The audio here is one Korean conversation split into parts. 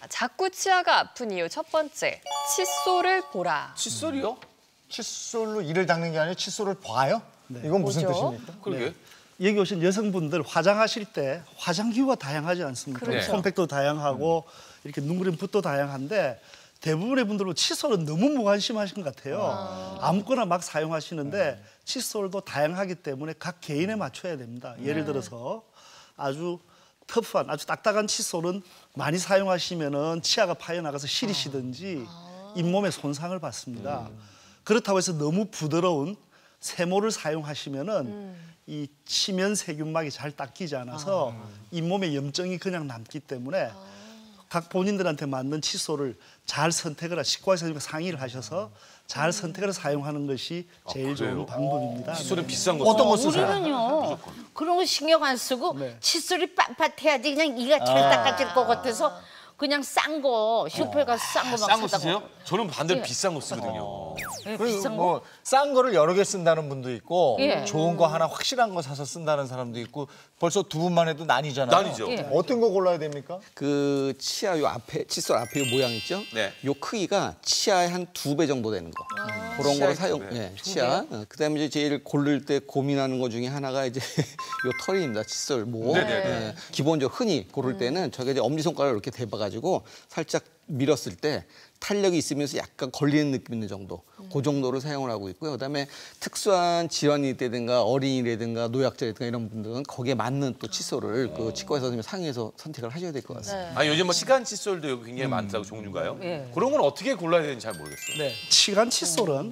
자꾸 치아가 아픈 이유 첫 번째, 칫솔을 보라. 칫솔이요? 칫솔로 이를 닦는 게 아니라 칫솔을 봐요? 이건 무슨 뭐죠? 뜻입니까? 그러게. 여기 오신 여성분들 화장하실 때 화장기구가 다양하지 않습니까? 그렇죠. 컴팩도 다양하고 이렇게 눈그림 붓도 다양한데 대부분의 분들은 칫솔은 너무 무관심하신 것 같아요. 아무거나 막 사용하시는데 칫솔도 다양하기 때문에 각 개인에 맞춰야 됩니다. 예를 들어서 아주 터프한, 아주 딱딱한 칫솔은 많이 사용하시면은 치아가 파여나가서 시리시든지 잇몸에 손상을 받습니다. 그렇다고 해서 너무 부드러운 세모를 사용하시면은 이 치면 세균막이 잘 닦이지 않아서 잇몸에 염증이 그냥 남기 때문에 각 본인들한테 맞는 칫솔을 잘 선택을 치과 의사님과 상의를 하셔서 잘 선택을 해서 사용하는 것이 제일 좋은 방법입니다. 칫솔은 비싼 거 어떤 거 쓰세요? 쓰세요? 우리는요 그런 거 신경 안 쓰고 네. 칫솔이 빳빳해야지 그냥 이가 잘 닦아질 것 같아서 그냥 싼 거 슈퍼에 가서 싼 거 막 싼 거 사다가 쓰세요? 저는 반대로 예. 비싼 거 쓰거든요. 예, 그리고 비싼 거 뭐 싼 거를 여러 개 쓴다는 분도 있고 예. 좋은 거 하나 확실한 거 사서 쓴다는 사람도 있고 벌써 두 분만 해도 나뉘잖아요. 나뉘죠. 예. 어떤 거 골라야 됩니까? 그 치아 요 앞에 칫솔 앞에 요 모양 있죠? 네. 요 크기가 치아의 한 2배 정도 되는 거. 그런 거를 사용. 예, 치아. 그다음에 이제 제일 고를 때 고민하는 것 중에 하나가 이제 요 털입니다. 칫솔 모. 네네네. 예, 기본적으로 흔히 고를 때는 저게 이제 엄지 손가락을 이렇게 대봐가지고 살짝 밀었을 때 탄력이 있으면서 약간 걸리는 느낌 있는 정도. 그 정도를 사용을 하고 있고요. 그다음에 특수한 질환이 있다든가 어린이라든가 노약자라든가 이런 분들은 거기에 맞는 또 칫솔을 그 치과 의사님이 상의해서 선택을 하셔야 될 것 같습니다. 아니 요즘 뭐 시간 칫솔도 굉장히 많다고 종류가요? 예. 그런 건 어떻게 골라야 되는지 잘 모르겠어요. 네, 치간 칫솔은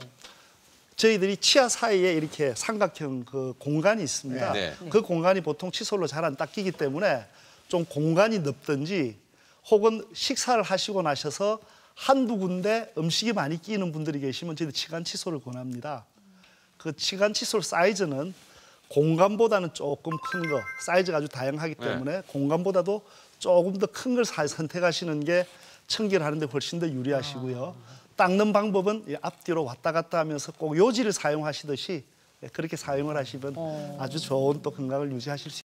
저희들이 치아 사이에 이렇게 삼각형 그 공간이 있습니다. 네. 그 공간이 보통 칫솔로 잘 안 닦이기 때문에 좀 공간이 넓든지 혹은 식사를 하시고 나셔서 한두 군데 음식이 많이 끼는 분들이 계시면 저희들 치간 칫솔을 권합니다. 그 치간 칫솔 사이즈는 공간보다는 조금 큰 거, 사이즈가 아주 다양하기 때문에 공간보다도 조금 더 큰 걸 선택하시는 게 청결하는 데 훨씬 더 유리하시고요. 닦는 방법은 이 앞뒤로 왔다 갔다 하면서 꼭 요지를 사용하시듯이 그렇게 사용을 하시면 아주 좋은 또 건강을 유지하실 수